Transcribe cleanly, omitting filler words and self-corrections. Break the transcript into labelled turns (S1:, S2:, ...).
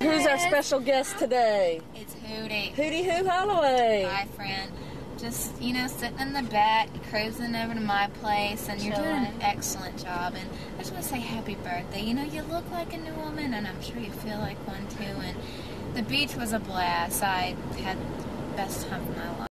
S1: Who's our special guest today?
S2: It's Hootie.
S1: Hootie Holloway.
S2: Hi, friend. Just, sitting in the back, cruising over to my place, and you're doing an excellent job. And I just want to say happy birthday. You look like a new woman, and I'm sure you feel like one, too. And the beach was a blast. I had the best time of my life.